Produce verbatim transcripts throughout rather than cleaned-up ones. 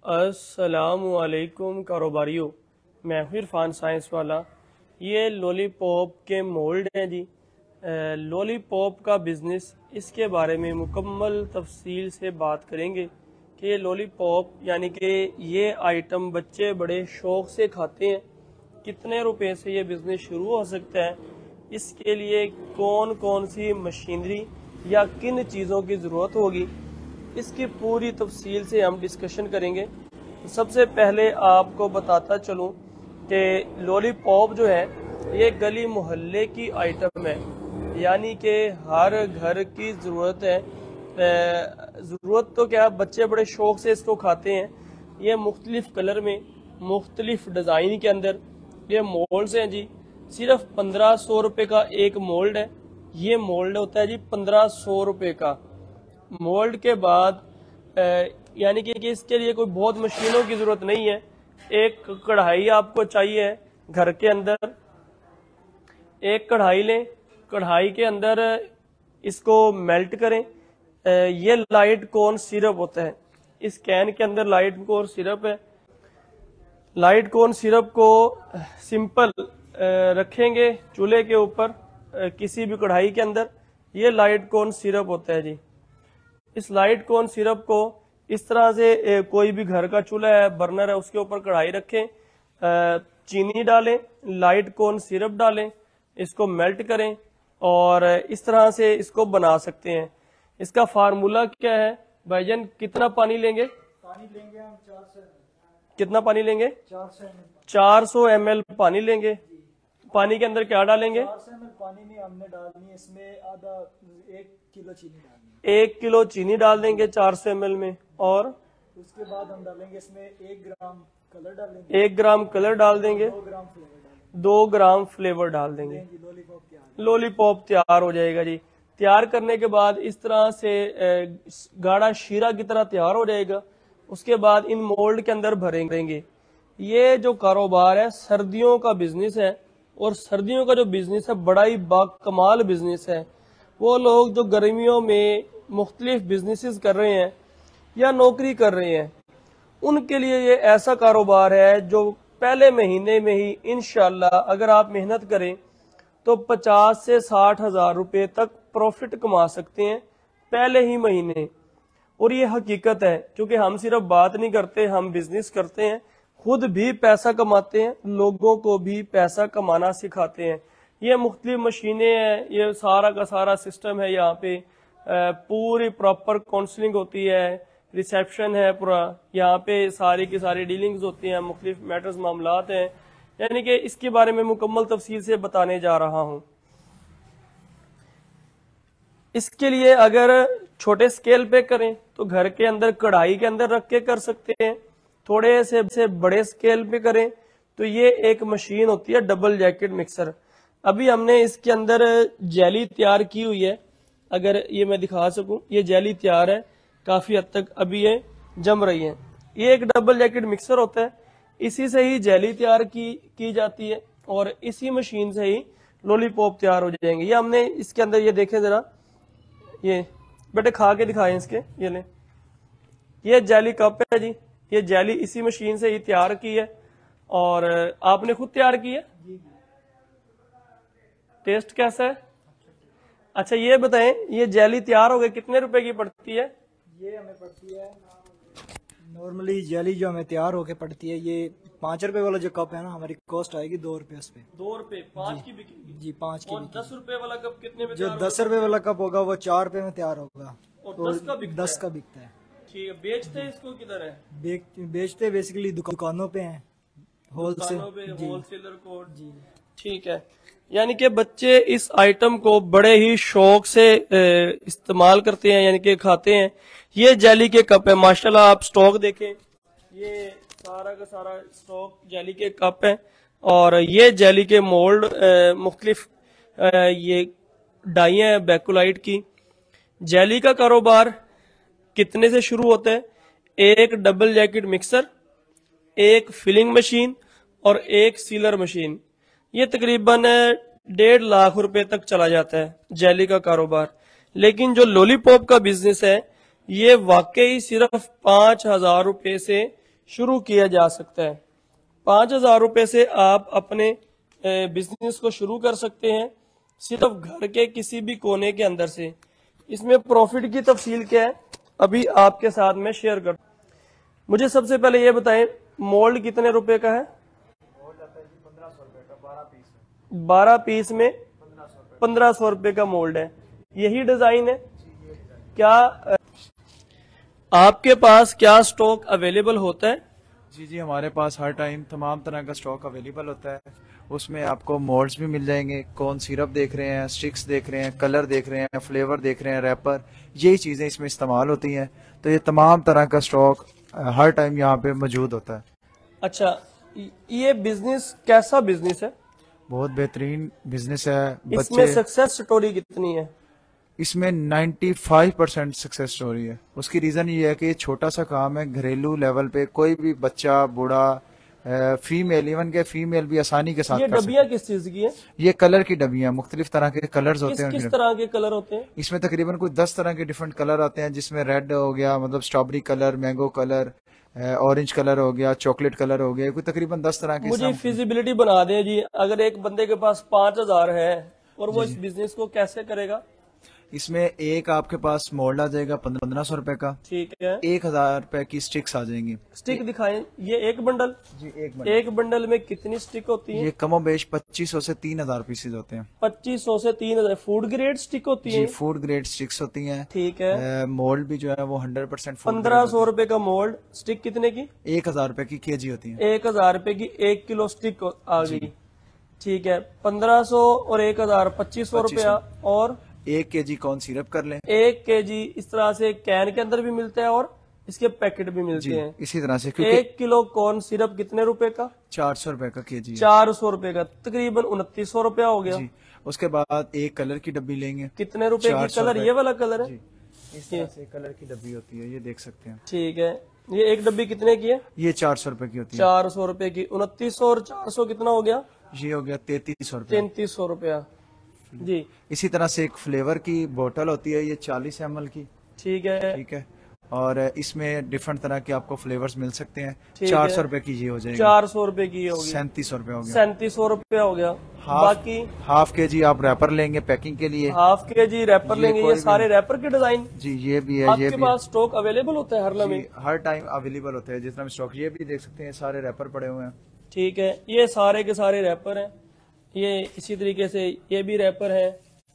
अस्सलामुअलैकुम कारोबारियों, मैं हूं इरफान साइंस वाला। ये लॉलीपॉप के मोल्ड हैं जी। लॉलीपॉप का बिज़नेस, इसके बारे में मुकम्मल तफसील से बात करेंगे कि ये लॉलीपॉप यानी कि ये आइटम बच्चे बड़े शौक़ से खाते हैं। कितने रुपए से ये बिज़नेस शुरू हो सकता है, इसके लिए कौन कौन सी मशीनरी या किन चीज़ों की ज़रूरत होगी, इसकी पूरी तफसील से हम डिस्कशन करेंगे। तो सबसे पहले आपको बताता चलूं कि लॉलीपॉप जो है ये गली मोहल्ले की आइटम है, यानी कि हर घर की ज़रूरत है। ज़रूरत तो क्या, बच्चे बड़े शौक़ से इसको खाते हैं। ये मुख्तलिफ कलर में, मुख्तलिफ डिज़ाइन के अंदर ये मोल्ड्स हैं जी। सिर्फ पंद्रह सौ रुपये का एक मोल्ड है। ये मोल्ड होता है जी पंद्रह सौ रुपये का। मोल्ड के बाद यानी कि इसके लिए कोई बहुत मशीनों की जरूरत नहीं है। एक कढ़ाई आपको चाहिए घर के अंदर। एक कढ़ाई लें, कढ़ाई के अंदर इसको मेल्ट करें। ये लाइट कॉर्न सिरप होता है, इस कैन के अंदर लाइट कॉर्न सिरप है। लाइट कॉर्न सिरप को सिंपल रखेंगे चूल्हे के ऊपर किसी भी कढ़ाई के अंदर। ये लाइट कॉर्न सिरप होता है जी। इस लाइट कॉर्न सिरप को इस तरह से कोई भी घर का चूल्हा है, बर्नर है, उसके ऊपर कढ़ाई रखें, चीनी डालें, लाइट कॉर्न सिरप डालें, इसको मेल्ट करें और इस तरह से इसको बना सकते हैं। इसका फार्मूला क्या है भाईजान? कितना पानी लेंगे? पानी लेंगे हम चार सौ। कितना पानी लेंगे? चार सौ एम एल पानी लेंगे। पानी के अंदर क्या डालेंगे? चार सौ एम एल पानी में हमने डालनी है, इसमें आधा एक किलो चीनी डालनी है। एक किलो चीनी डाल देंगे चार सौ एम एल में, और उसके बाद हम डालेंगे इसमें एक ग्राम कलर डालेंगे। एक ग्राम कलर डाल देंगे, दो ग्राम फ्लेवर डालेंगे। दो ग्राम फ्लेवर डाल देंगे। लॉलीपॉप तैयार लॉलीपॉप तैयार हो जाएगा जी। तैयार करने के बाद इस तरह से गाढ़ा शीरा की तरह तैयार हो जाएगा। उसके बाद इन मोल्ड के अंदर भरेंगे। ये जो कारोबार है सर्दियों का बिजनेस है, और सर्दियों का जो बिजनेस है बड़ा ही बाकमाल बिजनेस है। वो लोग जो गर्मियों में मुख्तलिफ बिजनेसेस कर रहे हैं या नौकरी कर रहे हैं, उनके लिए ये ऐसा कारोबार है जो पहले महीने में ही इंशाल्लाह अगर आप मेहनत करें तो पचास से साठ हजार रुपये तक प्रॉफिट कमा सकते हैं पहले ही महीने। और ये हकीकत है, क्योंकि हम सिर्फ बात नहीं करते, हम बिजनेस करते हैं, खुद भी पैसा कमाते हैं, लोगों को भी पैसा कमाना सिखाते हैं। ये मुख्तलिफ मशीनें हैं, ये सारा का सारा सिस्टम है। यहाँ पे पूरी प्रॉपर काउंसलिंग होती है, रिसेप्शन है पूरा, यहाँ पे सारी की सारी डीलिंग्स होती हैं, मुख्तलिफ मैटर्स मामलात हैं। यानी कि इसके बारे में मुकम्मल तफसील से बताने जा रहा हूँ। इसके लिए अगर छोटे स्केल पे करें तो घर के अंदर कढ़ाई के अंदर रख के कर सकते हैं। थोड़े से, से बड़े स्केल पे करें तो ये एक मशीन होती है डबल जैकेट मिक्सर। अभी हमने इसके अंदर जेली तैयार की हुई है, अगर ये मैं दिखा सकूं, ये जेली तैयार है काफी हद तक, अभी ये जम रही है। ये एक डबल जैकेट मिक्सर होता है, इसी से ही जेली तैयार की की जाती है और इसी मशीन से ही लॉलीपॉप तैयार हो जाएंगे। ये हमने इसके अंदर, ये देखें जरा, ये बेटे खा के दिखाएं इसके, ये ले, ये जेली कप है जी। ये जेली इसी मशीन से ही तैयार की है और आपने खुद तैयार की है। टेस्ट कैसा है? अच्छा ये बताएं, ये जेली तैयार हो गई कितने रुपए की पड़ती है? ये हमें पड़ती है नॉर्मली जेली जो हमें तैयार होके पड़ती है, ये पाँच रुपए वाला जो कप है ना, हमारी कॉस्ट आएगी दो रुपए उस पे। दो रुपए पाँच की बिकेगी जी, पाँच की। और दस रुपए वाला कप कितने में? जो दस रुपए वाला कप होगा वो चार रुपए में तैयार होगा, और दस का बिकता दस का बिकता है। ठीक है। बेचते हैं इसको किधर है? बेच, बेचते बेसिकली दुकानों पे हैं, होलसेल होलसेलर को जी। ठीक है, यानी कि बच्चे इस आइटम को बड़े ही शौक से इस्तेमाल करते हैं, यानी कि खाते हैं। ये जेली के कप है माशाल्लाह, आप स्टॉक देखें, ये सारा का सारा स्टॉक जेली के कप है। और ये जेली के मोल्ड मुख्तलिफ ये डाइयाँ हैं बैकुलाइट की। जेली का कारोबार कितने से शुरू होता है? एक डबल जैकेट मिक्सर, एक फिलिंग मशीन और एक सीलर मशीन। ये तकरीबन डेढ़ लाख रुपए तक चला जाता है जेली का कारोबार। लेकिन जो लॉलीपॉप का बिजनेस है ये वाकई सिर्फ पांच हजार रुपए से शुरू किया जा सकता है। पाँच हजार रुपये से आप अपने बिजनेस को शुरू कर सकते हैं, सिर्फ घर के किसी भी कोने के अंदर से। इसमें प्रॉफिट की तफसील क्या है अभी आपके साथ में शेयर कर। मुझे सबसे पहले ये बताएं, मोल्ड कितने रुपए का है? मोल्ड आता है जी पंद्रह सौ रुपए का, बारह पीस बारह पीस में पंद्रह सौ रुपए का मोल्ड है। यही डिजाइन है क्या? आपके पास क्या स्टॉक अवेलेबल होता है? जी जी हमारे पास हर टाइम तमाम तरह का स्टॉक अवेलेबल होता है। उसमें आपको मोल्ड्स भी मिल जाएंगे, कौन सिरप देख रहे हैं, स्टिक्स देख रहे हैं, कलर देख रहे हैं, फ्लेवर देख रहे हैं, रैपर, यही चीज़ें इसमें इस्तेमाल होती हैं। तो ये तमाम तरह का स्टॉक हर टाइम यहाँ पे मौजूद होता है। अच्छा, ये बिजनेस कैसा बिजनेस है? बहुत बेहतरीन बिजनेस है। इसमें बच्चे सक्सेस स्टोरी कितनी है? इसमें पचानवे परसेंट सक्सेस स्टोरी है। उसकी रीज़न ये है कि ये छोटा सा काम है, घरेलू लेवल पे कोई भी बच्चा, बूढ़ा, फीमेल, इवन के फीमेल भी आसानी के साथ ये कर डबियाँ किस चीज की है? ये कलर की डबियाँ, मुख्तलिफ तरह के कलर्स होते किस हैं। किस तरह के कलर होते हैं? इसमें तकरीबन कोई दस तरह के डिफरेंट कलर आते हैं, जिसमें रेड हो गया, मतलब strawberry colour, mango colour, orange colour हो गया, चॉकलेट कलर हो गया, कोई तकरीबन दस तरह के। मुझे फिजिबिलिटी बना दें जी, अगर एक बंदे के पास पांच हजार है और वो इस बिजनेस को कैसे करेगा? इसमें एक आपके पास मोल्ड आ जाएगा पंद्रह सौ रुपए का, ठीक है। एक हजार रुपए की स्टिक्स आ जाएंगी। स्टिक दिखाएं, ये एक बंडल जी एक बंडल। एक बंडल में कितनी स्टिक होती है? ये कमो बेश पच्चीस सौ से तीन हजार पीसेज होते हैं। पच्चीस सौ से तीन हजार फूड ग्रेड स्टिक होती जी है? फूड ग्रेड स्टिक्स होती हैं। ठीक है। मोल्ड भी जो है वो हंड्रेड परसेंट पंद्रह सौ रुपए का मोल्ड, स्टिक कितने की? एक हजार रुपए की केजी होती है। एक हजार रुपए की एक किलो स्टिक आ गई। ठीक है, पंद्रह सौ और एक हजार पच्चीस सौ रुपया। और एक केजी कौन सिरप कर लें। एक केजी इस तरह से कैन के अंदर भी मिलता है और इसके पैकेट भी मिलते हैं इसी तरह से, क्योंकि एक किलो कॉर्न सिरप कितने रुपए का? चार सौ रुपए का केजी है। चार सौ रुपए का, तकरीबन उनतीस सौ रुपया हो गया। जी। उसके बाद एक कलर की डब्बी लेंगे। कितने रुपए की कलर? ये वाला कलर है? इस तरह से कलर की डब्बी होती है, ये देख सकते हैं। ठीक है, ये एक डब्बी कितने की है? ये चार सौ रुपए की होती है। चार सौ रुपए की, उनतीस सौ और चार सौ कितना हो गया? ये हो गया तैतीस सौ रुपए। तैतीस सौ रुपया जी। इसी तरह से एक फ्लेवर की बोतल होती है, ये चालीस एम एल की। ठीक है। ठीक है, और इसमें डिफरेंट तरह के आपको फ्लेवर्स मिल सकते हैं। चार सौ रुपए की ये हो जाएगी। चार सौ रुपए की होगी। सैंतीस सौ रुपए हो गया। सैंतीस सौ रुपया हो गया। बाकी हाफ के जी आप रैपर लेंगे पैकिंग के लिए। हाफ के जी रैपर लेंगे। ये सारे रैपर के डिजाइन जी ये भी है। ये आपके पास स्टॉक अवेलेबल होता है हर लम्हे? हर टाइम अवेलेबल होता है जितना स्टॉक। ये भी देख सकते हैं, सारे रैपर पड़े हुए हैं। ठीक है, ये सारे के सारे रैपर हैं। ये इसी तरीके से ये भी रैपर है।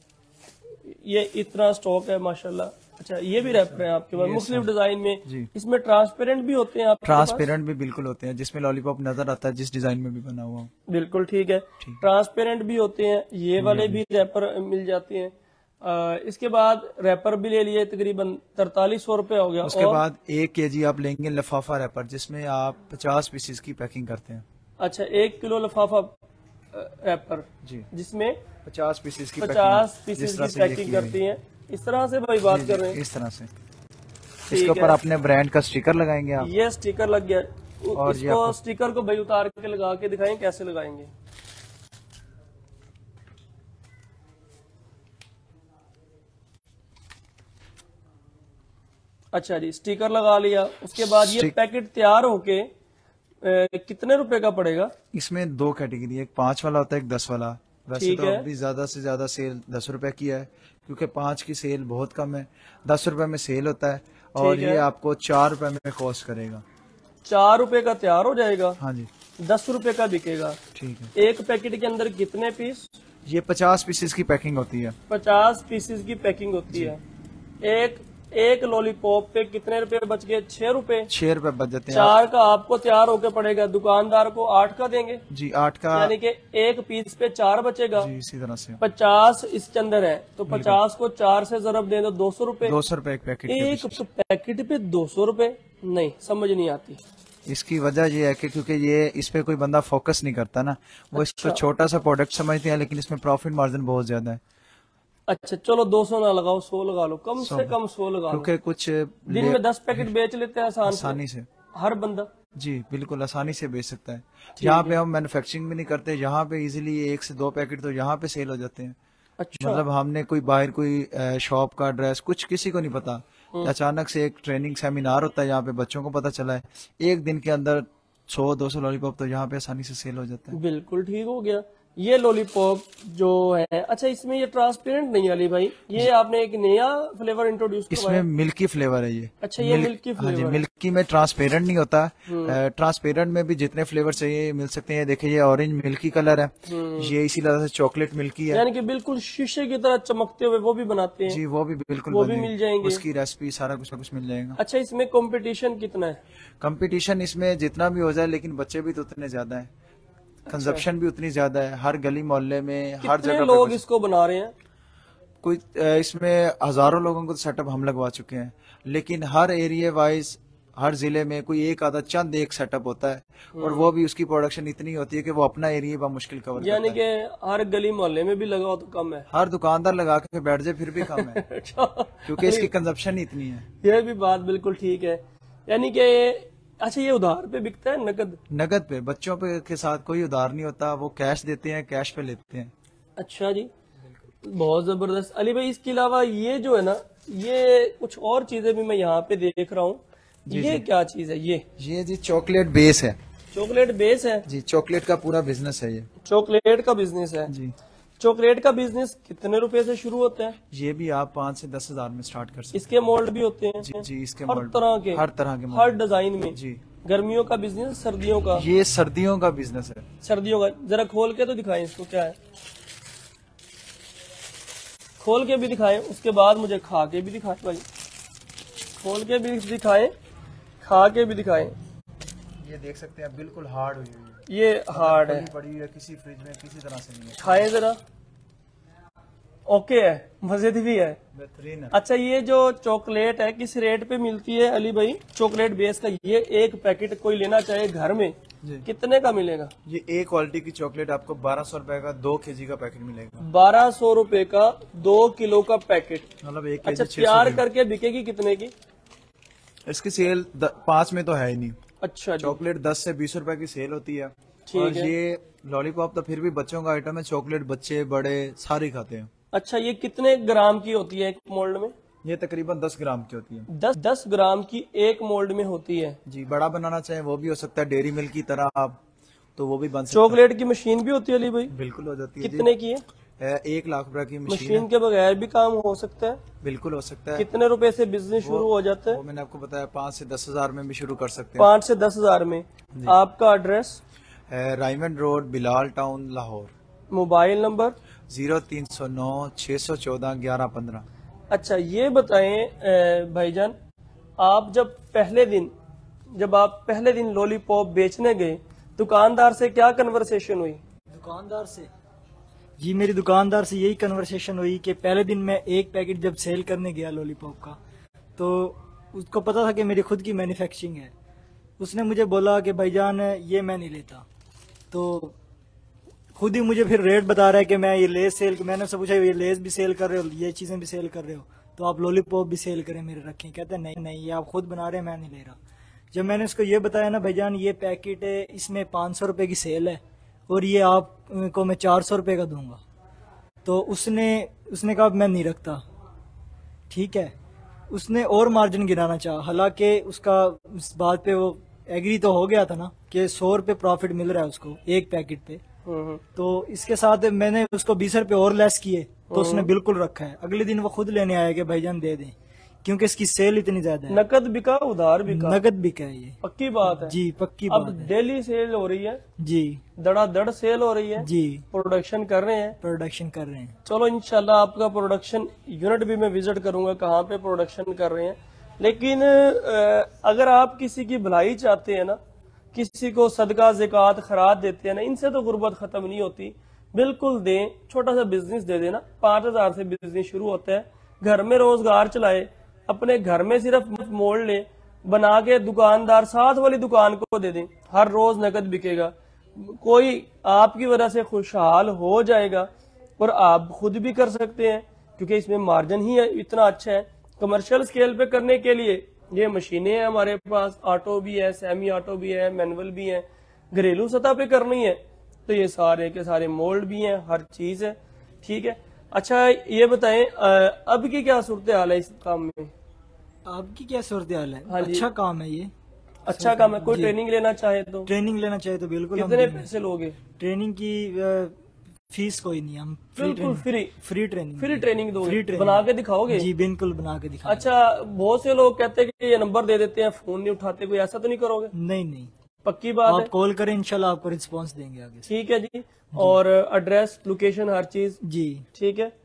ये इतना स्टॉक है माशाल्लाह। अच्छा, ये भी रैपर है आपके पास मुख्तलिफ डिजाइन में। इसमें ट्रांसपेरेंट भी होते हैं आपके पास? ट्रांसपेरेंट भी बिल्कुल होते हैं, जिसमें लॉलीपॉप नजर आता है जिस डिजाइन में भी बना हुआ। बिल्कुल ठीक है, ट्रांसपेरेंट भी होते हैं। ये वाले भी रैपर मिल जाते हैं। आ, इसके बाद रैपर भी ले लिए, तकरीबन तरतालीस सौ रुपए हो गया। उसके बाद एक के जी आप लेंगे लिफाफा रैपर, जिसमें आप पचास पीसेस की पैकिंग करते हैं। अच्छा, एक किलो लिफाफा रैपर जी, जिसमें पचास पीसेस की पचास पीसेस की पैकिंग करती हैं। इस तरह से भाई बात कर रहे हैं। इस तरह से इसके ऊपर अपने ब्रांड का स्टिकर लगाएंगे आप। ये स्टिकर लग गया। और इसको स्टिकर को भाई उतार के लगा के दिखाएं कैसे लगाएंगे। अच्छा जी, स्टिकर लगा लिया। उसके बाद ये पैकेट तैयार होके ए, कितने रुपए का पड़ेगा? इसमें दो कैटेगरी है, एक पांच वाला होता है, एक दस वाला। वैसे तो अभी ज्यादा से ज्यादा सेल दस रुपए की है, क्योंकि पांच की सेल बहुत कम है। दस रुपए में सेल होता है और ये आपको चार रुपए में कॉस्ट करेगा। चार रुपए का तैयार हो जाएगा। हाँ जी, दस रुपए का बिकेगा। ठीक है। एक पैकेट के अंदर कितने पीस? ये पचास पीसेस की पैकिंग होती है। पचास पीसेस की पैकिंग होती है। एक एक लॉलीपॉप पे कितने रुपए बच गए? छह रुपए। छह रुपए बच जाते हैं। चार का आपको तैयार होके पड़ेगा, दुकानदार को आठ का देंगे जी। आठ का यानी कि एक पीस पे चार बचेगा जी। इसी तरह से पचास इसके अंदर है, तो पचास को चार से जरब दे दो, दो सौ रूपये। दो सौ रूपये एक पैकेट। एक पैकेट पे दो सौ रूपये नहीं, समझ नहीं आती। इसकी वजह ये है कि क्योंकि ये इस पे कोई बंदा फोकस नहीं करता ना, वो अच्छा। इसको छोटा सा प्रोडक्ट समझते हैं, लेकिन इसमें प्रॉफिट मार्जिन बहुत ज्यादा है। अच्छा चलो, दो सौ ना लगाओ, सौ लगा लो, कम से कम सौ लगा लो, क्योंकि कुछ दिन में दस पैकेट बेच लेते हैं आसान आसानी से, हर बंदा। जी बिल्कुल आसानी से बेच सकता है। यहाँ पे हम मैन्युफैक्चरिंग भी नहीं करते, यहाँ पे इजीली एक से दो पैकेट तो यहाँ पे सेल हो जाते हैं। अच्छा। मतलब हमने कोई बाहर कोई शॉप का एड्रेस कुछ किसी को नहीं पता, अचानक से एक ट्रेनिंग सेमिनार होता है यहाँ पे, बच्चों को पता चला है एक दिन के अंदर सौ दो सौ लॉलीपॉप तो यहाँ पे आसानी से सेल हो जाता है। बिल्कुल ठीक हो गया। ये लॉलीपॉप जो है, अच्छा इसमें ये ट्रांसपेरेंट नहीं अली भाई, ये आपने एक नया फ्लेवर इंट्रोड्यूस इसमें मिल्की फ्लेवर है ये। अच्छा ये मिल्की हाँ फ्लेवर जी, है। मिल्की में ट्रांसपेरेंट नहीं होता। ट्रांसपेरेंट में भी जितने फ्लेवर चाहिए मिल सकते हैं। देखिए ये ऑरेंज मिल्की कलर है, ये इसी तरह से चॉकलेट मिल्की है, यानी कि बिल्कुल शीशे की तरह चमकते हुए वो भी बनाते हैं जी, वो भी बिल्कुल वो भी बनेगी। मिल जाएंगे। उसकी रेसिपी सारा कुछ ना कुछ मिल जाएगा। अच्छा इसमें कंपटीशन कितना है? कंपटीशन इसमें जितना भी हो जाए, लेकिन बच्चे भी तो उतने ज्यादा है, कंजप्शन भी उतनी ज्यादा है। हर गली मोहल्ले में हर कितने जगह लोग पे इसको बना रहे हैं? कोई अ, इसमें हजारों लोगों को सेटअप हम लगवा चुके हैं, लेकिन हर एरिया वाइज हर जिले में कोई एक आधा चंद एक सेटअप होता है, और वो भी उसकी प्रोडक्शन इतनी होती है कि वो अपना एरिया बमुश्किल कवर यानी करता है। कि हर गली मोहल्ले में भी लगाओ तो कम है। हर दुकानदार लगा के बैठ जाए फिर भी कम है, अच्छा क्योंकि इसकी कंजप्शन ही इतनी है। ये भी बात बिल्कुल ठीक है। यानी कि अच्छा ये उधार पे बिकता है नकद? नगद पे, बच्चों पे के साथ कोई उधार नहीं होता, वो कैश देते हैं, कैश पे लेते हैं। अच्छा जी, बहुत जबरदस्त। अली भाई इसके अलावा ये जो है ना, ये कुछ और चीजें भी मैं यहाँ पे देख रहा हूँ, ये क्या चीज है? ये ये जी चॉकलेट बेस है चॉकलेट बेस है जी, चॉकलेट का पूरा बिजनेस है ये चॉकलेट का बिजनेस है जी। चॉकलेट का बिजनेस कितने रुपए से शुरू होता है? ये भी आप पाँच से दस हजार में स्टार्ट कर सकते इसके मोल्ड भी होते हैं? हैं जी, इसके हर मोल्ड तरह के हर तरह के हर मोल्ड डिजाइन में जी। गर्मियों का बिजनेस, सर्दियों का? ये सर्दियों का बिजनेस है। सर्दियों का जरा खोल के तो दिखाएं इसको, क्या है खोल के भी दिखाएं, उसके बाद मुझे खा के भी दिखाएं भाई, खोल के भी दिखाएं, खा के भी दिखाएं। ये देख सकते हैं बिल्कुल हार्ड हुई हुई है, ये हार्ड है, पड़ी हुई है, किसी फ्रिज में किसी तरह से नहीं है। खाएं जरा। ओके है, मजेद भी है, बेहतरीन है। अच्छा ये जो चॉकलेट है किस रेट पे मिलती है अली भाई? चॉकलेट बेस का ये एक पैकेट कोई लेना चाहे घर में जी। कितने का मिलेगा? ये ए क्वालिटी की चॉकलेट आपको बारह सौ रुपए का दो केजी का पैकेट मिलेगा। बारह सौ रूपये का दो किलो का पैकेट। मतलब एक अच्छा केजी तैयार करके बिकेगी कितने की? इसकी सेल पाँच में तो है ही नहीं। अच्छा जी, चॉकलेट दस से बीस रुपए की सेल होती है, ठीक और है। ये लॉलीपॉप तो फिर भी बच्चों का आइटम है, चॉकलेट बच्चे बड़े सारे खाते हैं। अच्छा ये कितने ग्राम की होती है एक मोल्ड में? ये तकरीबन दस ग्राम की होती है दस दस ग्राम की एक मोल्ड में होती है जी। बड़ा बनाना चाहे वो भी हो सकता है, डेयरी मिल्क की तरह आप, तो वो भी बन सकता चॉकलेट की मशीन भी होती है अली भाई? है। बिल्कुल हो जाती है जी। कितने की है? है, एक लाख रुपए की मशीन मशीन के बगैर भी काम हो सकता है? बिल्कुल हो सकता है। कितने रुपए से बिजनेस शुरू हो जाता है? वो मैंने आपको बताया पाँच से दस हजार में भी शुरू कर सकते हैं। पाँच से दस हजार में। आपका एड्रेस? है Raymond road, Bilal town, Lahore. Mobile number? Zero तीन सौ नौ छह सौ चौदह ग्यारह पंद्रह। अच्छा ये बताएं अ, भाईजान, आप जब पहले दिन जब आप पहले दिन लॉलीपॉप बेचने गए, दुकानदार से क्या कन्वर्सेशन हुई? दुकानदार से जी, मेरी दुकानदार से यही कन्वर्सेशन हुई कि पहले दिन मैं एक पैकेट जब सेल करने गया लॉलीपॉप का, तो उसको पता था कि मेरी खुद की मैन्युफैक्चरिंग है। उसने मुझे बोला कि भाईजान ये मैं नहीं लेता, तो खुद ही मुझे फिर रेट बता रहा है कि मैं ये लेस सेल, मैंने उससे पूछा ये लेस भी सेल कर रहे हो, ये चीजें भी सेल कर रहे हो, तो आप लॉलीपॉप भी सेल करें मेरे रखें। कहते हैं नहीं नहीं ये आप खुद बना रहे हैं, मैं नहीं ले रहा। जब मैंने उसको ये बताया ना भाईजान ये पैकेट है, इसमें पाँच सौ रुपये की सेल है और ये आपको मैं चार सौ रुपये का दूंगा, तो उसने उसने कहा मैं नहीं रखता। ठीक है, उसने और मार्जिन गिराना चाहा, हालांकि उसका इस बात पे वो एग्री तो हो गया था ना कि सौ रुपये प्रॉफिट मिल रहा है उसको एक पैकेट पे, तो इसके साथ मैंने उसको बीस रुपये और लेस किए, तो उसने बिल्कुल रखा है। अगले दिन वो खुद लेने आया कि भाईजान दे दें, क्योंकि इसकी सेल इतनी ज्यादा है। नकद बिका उधार बिका? नगद बिका है ये, पक्की बात है जी पक्की अब बात है डेली सेल हो रही है जी, धड़ाधड़ सेल हो रही है जी प्रोडक्शन कर रहे हैं। प्रोडक्शन कर रहे हैं। चलो इंशाल्लाह आपका प्रोडक्शन यूनिट भी मैं विजिट करूंगा कहाँ पे प्रोडक्शन कर रहे हैं। लेकिन अ, अगर आप किसी की भलाई चाहते हैं ना, किसी को सदका ज़कात खराज देते हैं ना, इनसे तो गुर्बत खत्म नहीं होती। बिल्कुल दें, छोटा सा बिजनेस दे देना, पांच हजार से बिजनेस शुरू होता है। घर में रोजगार चलाए, अपने घर में सिर्फ मोड़ ले बना के दुकानदार साथ वाली दुकान को दे दें, हर रोज नकद बिकेगा, कोई आपकी वजह से खुशहाल हो जाएगा। और आप खुद भी कर सकते हैं क्योंकि इसमें मार्जिन ही है, इतना अच्छा है। कमर्शियल स्केल पे करने के लिए ये मशीनें हैं हमारे पास, ऑटो भी है, सेमी ऑटो भी है, मैनुअल भी है। घरेलू सतह पे करनी है तो ये सारे के सारे मोल्ड भी हैं, हर चीज है। ठीक है, अच्छा ये बताएं अब की क्या सूरत हाल है इस काम में? आपकी क्या सूरत हाल है? हाँ जी। अच्छा काम है ये, अच्छा काम है। कोई जी। ट्रेनिंग लेना चाहे तो ट्रेनिंग लेना चाहे तो बिल्कुल हम कितने देंगे। पैसे लोगे? ट्रेनिंग की अ, फीस कोई नहीं, हम फ्री बिल्कुल training free free training free training दोगे? फ्री ट्रेनिंग बना के दिखाओगे? जी बिल्कुल बना के दिखा। अच्छा, बहुत से लोग कहते हैं कि ये नंबर दे देते हैं, फोन नहीं उठाते, कोई ऐसा तो नहीं करोगे? नहीं नहीं, पक्की बात आप है? कॉल करें, इंशाल्लाह आपको रिस्पांस देंगे आगे से। ठीक है जी। और एड्रेस, लोकेशन, हर चीज जी ठीक है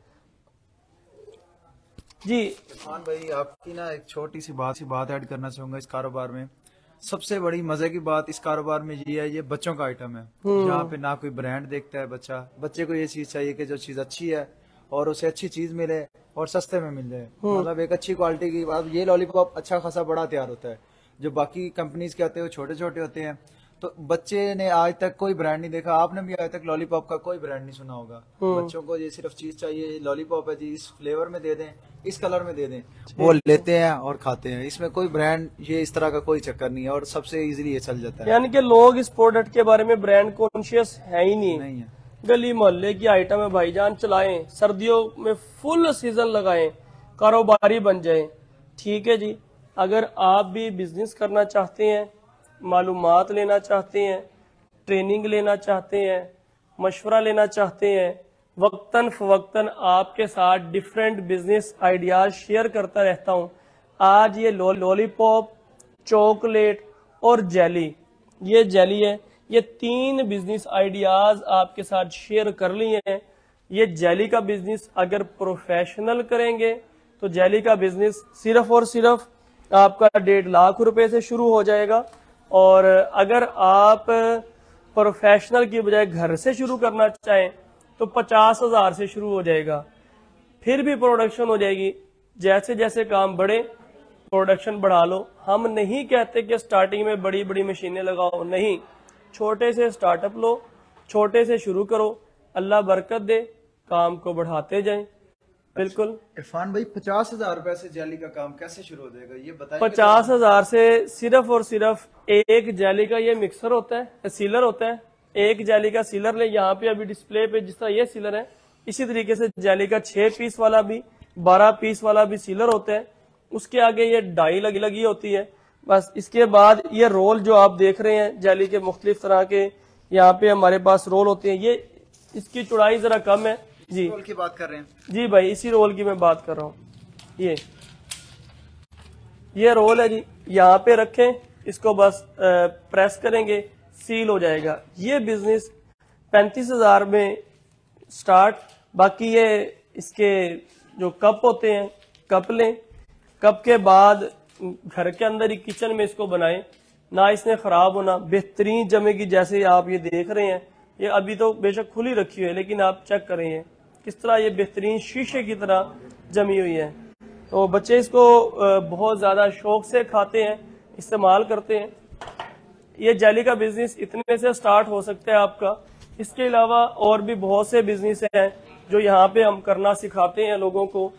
जी। इरफान भाई, आपकी ना एक छोटी सी बात सी बात ऐड करना चाहूंगा इस कारोबार में। सबसे बड़ी मजे की बात इस कारोबार में ये है, ये बच्चों का आइटम है। यहाँ पे ना कोई ब्रांड देखता है बच्चा, बच्चे को ये चीज चाहिए कि जो चीज अच्छी है और उसे अच्छी चीज मिले और सस्ते में मिल जाए, मतलब एक अच्छी क्वालिटी की। अब ये लॉलीपॉप अच्छा खासा बड़ा तैयार होता है, जो बाकी कंपनीज के आते हैं वो छोटे छोटे होते हैं। तो बच्चे ने आज तक कोई ब्रांड नहीं देखा, आपने भी आज तक लॉलीपॉप का कोई ब्रांड नहीं सुना होगा। बच्चों को ये सिर्फ चीज चाहिए, लॉलीपॉप है जी, इस फ्लेवर में दे दें, इस कलर में दे दें, वो लेते हैं और खाते हैं। इसमें कोई ब्रांड ये इस तरह का कोई चक्कर नहीं है और सबसे इजीली ये चल जाता है। यानी कि लोग इस प्रोडक्ट के बारे में ब्रांड कॉन्शियस है ही नहीं, नहीं है। गली मोहल्ले की आइटम है भाईजान, चलाएं, सर्दियों में फुल सीजन लगाएं, कारोबारी बन जाएं। ठीक है जी। अगर आप भी बिजनेस करना चाहते हैं, मालूमात लेना चाहते हैं, ट्रेनिंग लेना चाहते हैं, मशवरा लेना चाहते हैं, वक्तन फवक्तन आपके साथ डिफरेंट बिजनेस आइडियाज शेयर करता रहता हूं। आज ये लॉलीपॉप, चॉकलेट और जेली, ये जेली है, ये तीन बिजनेस आइडियाज आपके साथ शेयर कर लिए हैं। ये जेली का बिजनेस अगर प्रोफेशनल करेंगे तो जेली का बिजनेस सिर्फ और सिर्फ आपका डेढ़ लाख रुपए से शुरू हो जाएगा। और अगर आप प्रोफेशनल की बजाय घर से शुरू करना चाहें तो पचास हजार से शुरू हो जाएगा, फिर भी प्रोडक्शन हो जाएगी। जैसे जैसे काम बढ़े प्रोडक्शन बढ़ा लो। हम नहीं कहते कि स्टार्टिंग में बड़ी बड़ी मशीनें लगाओ, नहीं, छोटे से स्टार्टअप लो, छोटे से शुरू करो, अल्लाह बरकत दे, काम को बढ़ाते जाएं। बिल्कुल। इरफान भाई, पचास हजार रुपए से जेली का काम कैसे शुरू हो जाएगा ये बताइए। पचास हजार से सिर्फ और सिर्फ एक जेली का ये मिक्सर होता है, सीलर होता है। एक जेली का सीलर ले, यहाँ पे अभी डिस्प्ले पे जिस तरह ये सीलर है, इसी तरीके से जेली का छह पीस वाला भी, बारह पीस वाला भी सीलर होता है। उसके आगे ये डाई लगी लगी होती है बस। इसके बाद ये रोल जो आप देख रहे हैं जेली के मुख्तलिफ तरह के, यहाँ पे हमारे पास रोल होते हैं। ये इसकी चौड़ाई जरा कम है जी। रोल की बात कर रहे हैं जी भाई, इसी रोल की मैं बात कर रहा हूँ। ये ये रोल है जी, यहाँ पे रखें, इसको बस प्रेस करेंगे, सील हो जाएगा। ये बिजनेस पैंतीस हजार में स्टार्ट। बाकी ये इसके जो कप होते हैं, कप लें, कप के बाद घर के अंदर ही किचन में इसको बनाएं, ना इसने खराब होना, बेहतरीन जमेगी। जैसे आप ये देख रहे हैं, ये अभी तो बेशक खुली रखी हुई है, लेकिन आप चेक करें ये किस तरह ये बेहतरीन शीशे की तरह जमी हुई है। तो बच्चे इसको बहुत ज्यादा शौक से खाते हैं, इस्तेमाल करते हैं। ये जेली का बिजनेस इतने से स्टार्ट हो सकता है आपका। इसके अलावा और भी बहुत से बिजनेस हैं जो यहाँ पे हम करना सिखाते हैं लोगों को।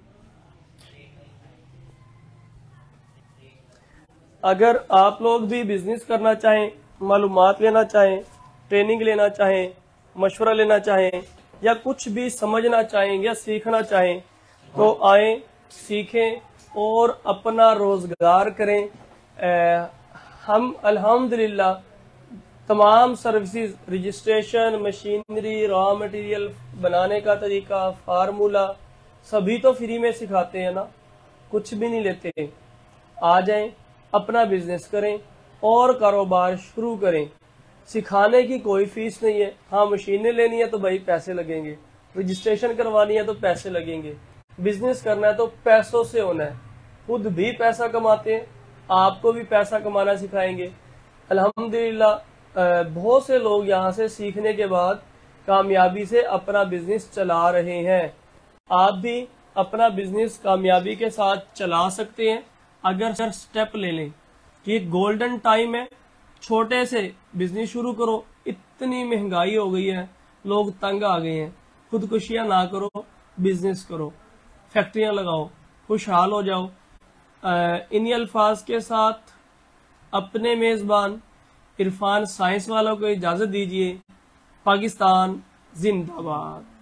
अगर आप लोग भी बिजनेस करना चाहें, मालूमात लेना चाहें, ट्रेनिंग लेना चाहें, मशवरा लेना चाहें, या कुछ भी समझना चाहें या सीखना चाहें, तो आए, सीखें और अपना रोजगार करें। आ, हम अल्हम्दुलिल्लाह तमाम services, registration, machinery, raw material बनाने का तरीका, फार्मूला, सभी तो फ्री में सिखाते हैं ना, कुछ भी नहीं लेते। आ जाएं, अपना बिजनेस करें और कारोबार शुरू करें। सिखाने की कोई फीस नहीं है। हाँ, मशीनें लेनी है तो भाई पैसे लगेंगे, रजिस्ट्रेशन करवानी है तो पैसे लगेंगे, बिजनेस करना है तो पैसों से होना है। खुद भी पैसा कमाते हैं, आपको भी पैसा कमाना सिखाएंगे। अल्हम्दुलिल्लाह बहुत से लोग यहाँ से सीखने के बाद कामयाबी से अपना बिजनेस चला रहे हैं। आप भी अपना बिजनेस कामयाबी के साथ चला सकते हैं अगर सर स्टेप ले लें। कि गोल्डन टाइम है, छोटे से बिजनेस शुरू करो। इतनी महंगाई हो गई है, लोग तंग आ गए हैं। खुदकुशियां ना करो, बिजनेस करो, फैक्ट्रियां लगाओ, खुशहाल हो जाओ। इन्हीं अल्फाज के साथ अपने मेजबान इरफान साइंस वालों को इजाजत दीजिए। पाकिस्तान जिंदाबाद।